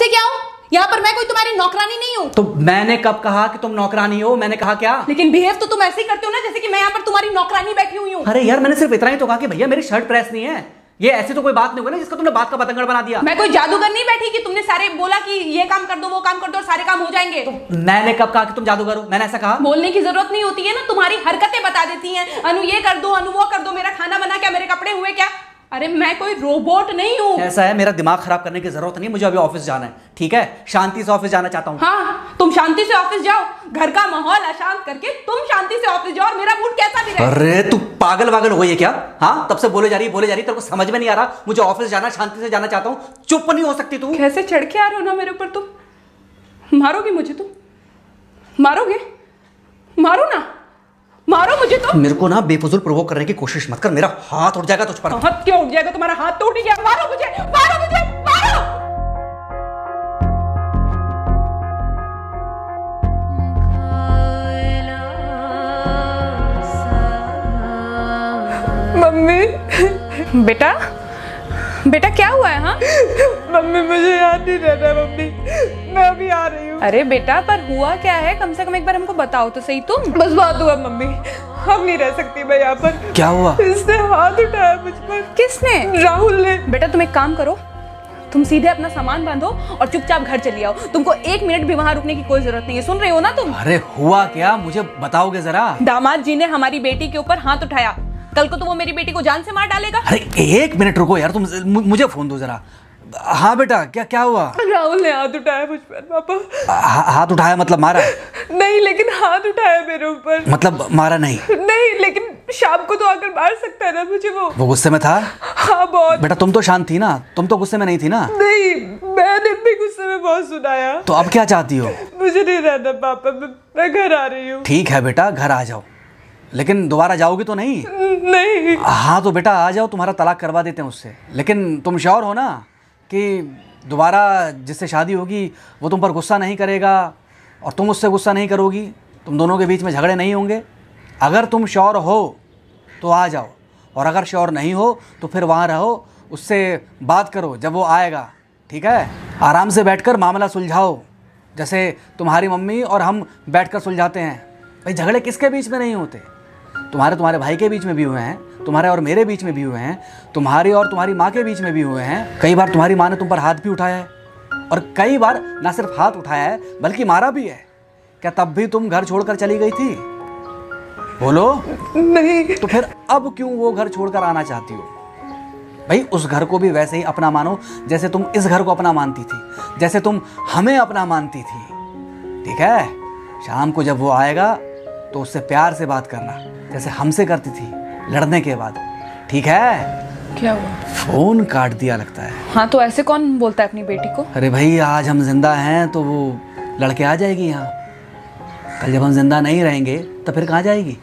समझते क्या हो? यहाँ पर मैं कोई तुम्हारी नौकरानी नहीं हूँ। तो मैंने कब कहा कि तुम नौकरानी हो? मैंने कहा क्या? लेकिन बिहेव तो तुम ऐसे ही करते हो ना जैसे कि मैं यहाँ पर तुम्हारी नौकरानी बैठी हुई हूँ। अरे यार मैंने सिर्फ इतना ही तो कहा कि भैया मेरी शर्ट प्रेस नहीं है। ये ऐसी तो कोई बात नहीं होगी ना जिसका तुमने बात का बतंगड़ बना दिया। मैं कोई जादूगर नहीं बैठी कि तुमने सारे बोला कि ये काम कर दो वो काम कर दो और सारे काम हो जाएंगे। तो मैंने कब कहा कि तुम जादूगर हो? मैंने ऐसा कहा? बोलने की जरूरत नहीं होती है ना, तुम्हारी हरकतें बता देती हैं। अनु ये कर दो, अनु वो कर दो, मेरा खाना बना क्या, मेरे कपड़े हुए क्या। अरे मैं कोई रोबोट नहीं हूँ। ऐसा है, मेरा दिमाग खराब करने की जरूरत नहीं, मुझे अभी ऑफिस जाना है। ठीक है, शांति से ऑफिस जाना चाहता हूँ। हाँ तुम शांति से ऑफिस जाओ, घर का माहौल अशांत करके तुम शांति से ऑफिस जाओ और मेरा मूड कैसा भी रहे। अरे तू पागल वागल हो गई है क्या? हाँ तब से बोले जा रही तेरे को समझ में नहीं आ रहा? मुझे ऑफिस जाना, शांति से जाना चाहता हूँ। चुप नहीं हो सकती तू? कैसे चढ़ के आ रहे हो ना मेरे ऊपर तुम। मारोगे मुझे? तुम मारोगे? मारो ना, मारो मुझे। तो मेरे को ना बेफजूल प्रोवोक करने की कोशिश मत कर, मेरा हाथ उठ जाएगा तुझ पर। हाथ क्यों उठ जाएगा? तुम्हारा हाथ तो उठ गया। मारो मुझे, मारो मुझे, मारो। मम्मी। बेटा बेटा क्या हुआ है? हाँ मम्मी मुझे याद नहीं रहता मम्मी, मैं अभी आ रही हूँ। अरे बेटा पर हुआ क्या है? कम से कम एक बार हमको बताओ तो सही। तुम बस बात हुआ मम्मी, हम नहीं रह सकती मैं यहाँ पर। क्या हुआ? इसने हाथ उठाया मुझ पर। किसने? राहुल ने। बेटा तुम एक काम करो, तुम सीधे अपना सामान बांधो और चुपचाप घर चली आओ। तुमको 1 मिनट भी वहां रुकने की कोई जरूरत नहीं है। सुन रहे हो ना तुम? अरे हुआ क्या, मुझे बताओगे जरा? दामाद जी ने हमारी बेटी के ऊपर हाथ उठाया। कल को तो वो मेरी बेटी को जान से मार डालेगा। अरे 1 मिनट रुको यार, तुम मुझे फोन दो जरा। हाँ बेटा क्या हुआ? राहुल ने हाथ उठाया मुझ पर पापा। हाथ उठाया मतलब मारा? नहीं लेकिन हाथ उठाया मेरे ऊपर। मतलब मारा नहीं? नहीं लेकिन शाम को तो आकर मार सकता है ना मुझे। वो गुस्से में था? हाँ बहुत। बेटा तुम तो शांत थी ना, तुम तो गुस्से में नहीं थी ना? नहीं मैंने भी गुस्से में बहुत सुनाया। तो अब क्या चाहती हो? मुझे नहीं रहना पापा, मैं घर आ रही हूँ। ठीक है बेटा घर आ जाओ, लेकिन दोबारा जाओगी तो नहीं? नहीं। हाँ तो बेटा आ जाओ, तुम्हारा तलाक करवा देते हैं उससे। लेकिन तुम श्योर हो ना कि दोबारा जिससे शादी होगी वो तुम पर गुस्सा नहीं करेगा और तुम उससे गुस्सा नहीं करोगी, तुम दोनों के बीच में झगड़े नहीं होंगे? अगर तुम श्योर हो तो आ जाओ, और अगर श्योर नहीं हो तो फिर वहाँ रहो, उससे बात करो जब वो आएगा। ठीक है, आराम से बैठकर मामला सुलझाओ, जैसे तुम्हारी मम्मी और हम बैठकर सुलझाते हैं। भाई झगड़े किसके बीच में नहीं होते? तुम्हारे भाई के बीच में भी हुए हैं, तुम्हारे और मेरे बीच में भी हुए हैं, तुम्हारी और तुम्हारी माँ के बीच में भी हुए हैं। कई बार तुम्हारी माँ ने तुम पर हाथ भी उठाया है, और कई बार ना सिर्फ हाथ उठाया है बल्कि मारा भी है। क्या तब भी तुम घर छोड़कर चली गई थी? बोलो। नहीं। तो फिर अब क्यों वो घर छोड़कर आना चाहती हो? भाई उस घर को भी वैसे ही अपना मानो जैसे तुम इस घर को अपना मानती थी, जैसे तुम हमें अपना मानती थी। ठीक है, शाम को जब वो आएगा तो उससे प्यार से बात करना जैसे हमसे करती थी लड़ने के बाद। ठीक है? क्या हुआ? फोन काट दिया लगता है। हाँ तो ऐसे कौन बोलता है अपनी बेटी को? अरे भाई आज हम जिंदा हैं तो वो लड़के आ जाएगी यहाँ, कल जब हम जिंदा नहीं रहेंगे तो फिर कहाँ जाएगी?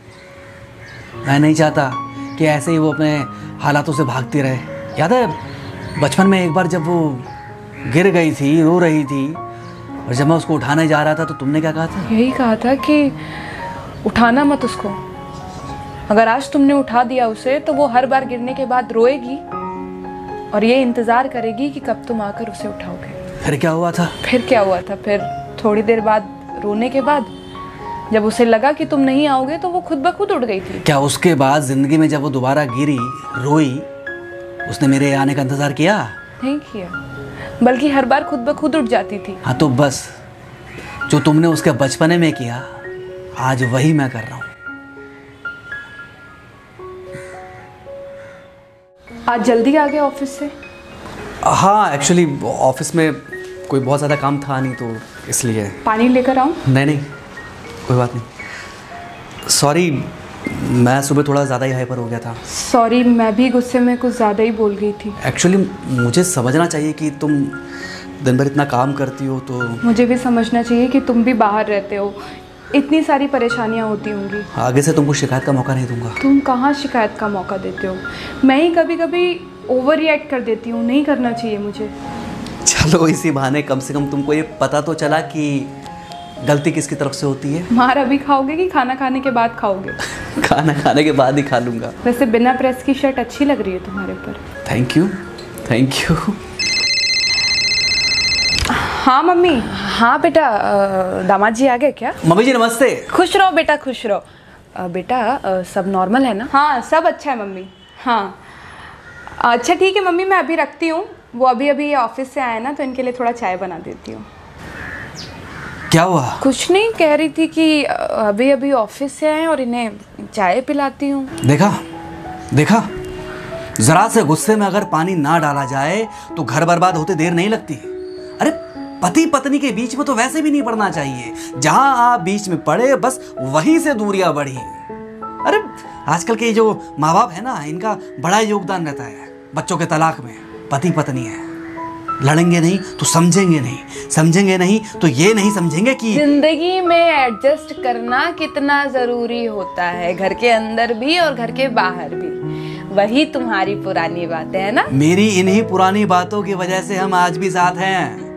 मैं नहीं चाहता कि ऐसे ही वो अपने हालातों से भागती रहे। याद है बचपन में एक बार जब वो गिर गई थी, रो रही थी, और जब मैं उसको उठाने जा रहा था तो तुमने क्या कहा था? यही कहा था कि उठाना मत उसको। अगर आज तुमने उठा दिया उसे तो वो हर बार गिरने के बाद रोएगी और ये इंतजार करेगी कि कब तुम आकर उसे उठाओगे। फिर क्या हुआ था? फिर क्या हुआ था? फिर थोड़ी देर बाद रोने के बाद जब उसे लगा कि तुम नहीं आओगे तो वो खुद ब खुद उठ गई थी। क्या उसके बाद जिंदगी में जब वो दोबारा गिरी, रोई, उसने मेरे आने का इंतजार किया? नहीं किया, बल्कि हर बार खुद ब खुद उठ जाती थी। हाँ तो बस जो तुमने उसके बचपने में किया आज वही मैं कर रहा हूँ। आज जल्दी आ गए ऑफिस से? हाँ एक्चुअली ऑफिस में कोई बहुत ज़्यादा काम था नहीं तो इसलिए। पानी लेकर आऊँ? नहीं कोई बात नहीं। सॉरी, मैं सुबह थोड़ा ज़्यादा ही हाइपर हो गया था। सॉरी, मैं भी गुस्से में कुछ ज़्यादा ही बोल गई थी। एक्चुअली मुझे समझना चाहिए कि तुम दिन भर इतना काम करती हो तो। मुझे भी समझना चाहिए कि तुम भी बाहर रहते हो, इतनी सारी परेशानियां होती होंगी। आगे से तुमको शिकायत का मौका नहीं दूंगा। तुम कहाँ शिकायत का मौका देते हो? मैं ही कभी कभी ओवर रिएक्ट कर देती हूँ, नहीं करना चाहिए मुझे। चलो इसी बहाने कम से कम तुमको ये पता तो चला कि गलती किसकी तरफ से होती है। मार अभी खाओगे कि खाना खाने के बाद खाओगे? खाना खाने के बाद ही खा लूंगा। वैसे बिना प्रेस की शर्ट अच्छी लग रही है तुम्हारे ऊपर। Thank you. हाँ मम्मी। हाँ बेटा, दामाद जी आ गए क्या? मम्मी जी नमस्ते। खुश रहो बेटा, खुश रहो। बेटा सब नॉर्मल है ना? हाँ सब अच्छा है मम्मी। हाँ अच्छा ठीक है मम्मी, मैं अभी रखती हूँ। वो अभी ऑफिस से आए ना, तो इनके लिए थोड़ा चाय बना देती हूँ। क्या हुआ? कुछ नहीं, कह रही थी कि अभी ऑफिस से आए और इन्हें चाय पिलाती हूँ। देखा, जरा से गुस्से में अगर पानी ना डाला जाए तो घर बर्बाद होते देर नहीं लगती। अरे पति पत्नी के बीच में तो वैसे भी नहीं पड़ना चाहिए। जहां आप बीच में पड़े बस वहीं से दूरियां बढ़ी। अरे आजकल के जो माँ बाप है ना, इनका बड़ा योगदान रहता है बच्चों के तलाक में। पति पत्नी है, लड़ेंगे नहीं तो समझेंगे नहीं, समझेंगे नहीं तो ये नहीं समझेंगे कि जिंदगी में एडजस्ट करना कितना जरूरी होता है, घर के अंदर भी और घर के बाहर भी। वही तुम्हारी पुरानी बातें है ना। मेरी इन्हीं पुरानी बातों की वजह से हम आज भी साथ हैं।